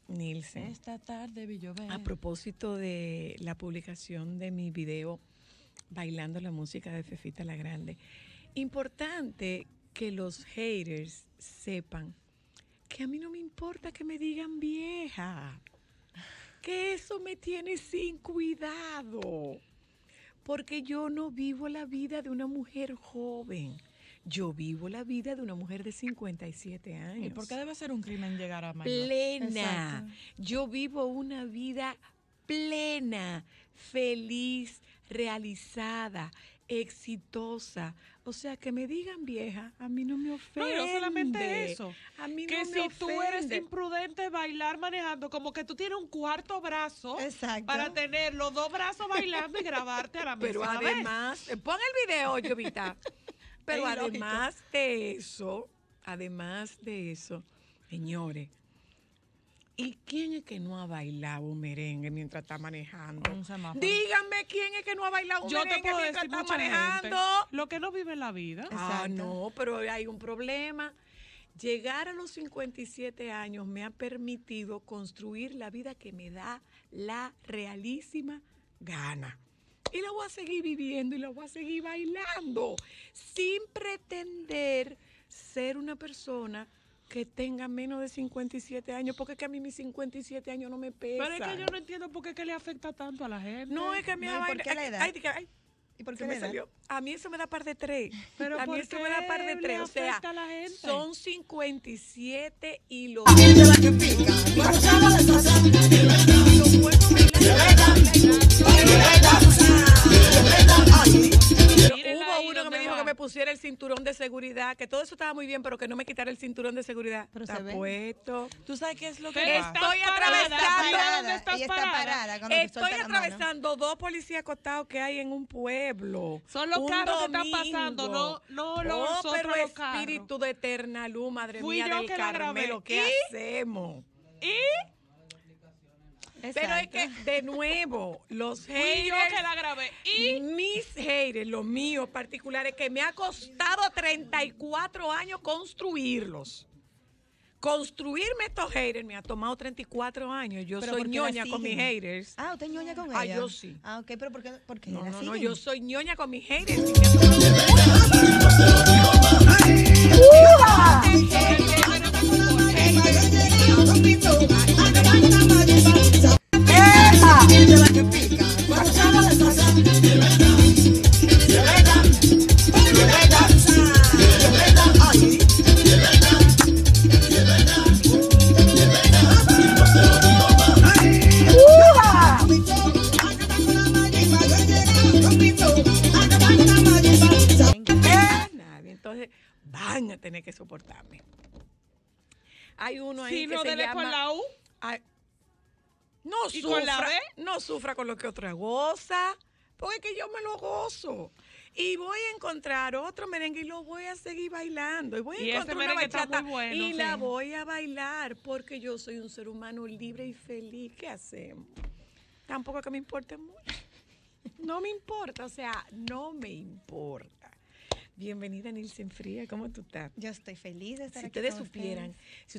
Nilsen, Esta tarde vi llover. a propósito de la publicación de mi video Bailando la música de Fefita la Grande, importante que los haters sepan que a mí no me importa que me digan vieja, que eso me tiene sin cuidado, porque yo no vivo la vida de una mujer joven. Yo vivo la vida de una mujer de 57 años. ¿Y por qué debe ser un crimen llegar a mayor? Plena. Exacto. Yo vivo una vida plena, feliz, realizada, exitosa. O sea, que me digan vieja, a mí no me ofende. No, y no solamente eso. A mí Que no me si tú eres ofende. imprudente bailar manejando, como que tú tienes un cuarto brazo Exacto. para tener los dos brazos bailando y grabarte a la Pero misma vez. además, pon el video, Jovita. Pero Es ilógico. además de eso, señores, ¿y quién es que no ha bailado un merengue mientras está manejando? Un semáforo. Díganme quién es que no ha bailado un Yo te merengue puedo mientras decir está mucha manejando. gente. Lo que no vive en la vida. Ah, Exacto. no, pero hay un problema. Llegar a los 57 años me ha permitido construir la vida que me da la realísima gana. Y la voy a seguir viviendo y la voy a seguir bailando, sin pretender ser una persona que tenga menos de 57 años, porque es que a mí mis 57 años no me pesan. Pero es que yo no entiendo por qué que le afecta tanto a la gente. No, es que a mí No, esa ¿y por vaina- qué la edad? ay, ¿Y por qué se me la edad? salió. A mí eso me da par de tres. Pero a mí ¿por eso qué me da par de le tres. O sea, afecta a la gente? son 57 y los... Mírenla Hubo ahí uno que donde me dijo va. que me pusiera el cinturón de seguridad, que todo eso estaba muy bien, pero que no me quitara el cinturón de seguridad. Pero Está se ve. puesto. ¿Tú sabes qué es lo que Pero pasa? estoy Estás parada, atravesando- mira dónde estás Ella está parada cuando te Estoy suelta la mano. atravesando dos policías acostados que hay en un pueblo. Son los un carros que están domingo. pasando, no los Oh, otros pero los carros. espíritu de eterna luz, madre Fui mía yo del que la grabé. Carmelo, ¿qué ¿Y? hacemos? Y Pero es Exacto. que, de nuevo, los fui yo haters, que la grabé. Y mis haters, los míos particulares, que me ha costado 34 años construirlos. Construirme estos haters me ha tomado 34 años. Yo Pero soy ¿por qué la ñoña con mis siguen? haters. Ah, ¿usted ñoña con Ah, ella? yo sí. Ah, ok, pero ¿por qué No, la no, no, siguen? yo soy ñoña con mis haters. y me ha tomado nadie. Entonces, van a tener que soportarme. Hay uno ahí si que no se dele llama... con la U, Ay, no ¿Y sufra, con la B? no sufra con lo que otra goza, porque es que yo me lo gozo. Y voy a encontrar otro merengue y lo voy a seguir bailando. Y voy a Y ese encontrar una merengue está bachata muy bueno, y sí. la voy a bailar, porque yo soy un ser humano libre y feliz. ¿Qué hacemos? Tampoco que me importe mucho. No me importa, o sea, no me importa. Bienvenida, Nilsen Fría, ¿cómo tú estás? Yo estoy feliz de estar Si aquí ustedes con supieran, ustedes. si